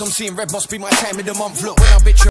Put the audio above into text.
I'm seeing red, must be my time of the month. Look, when I bitch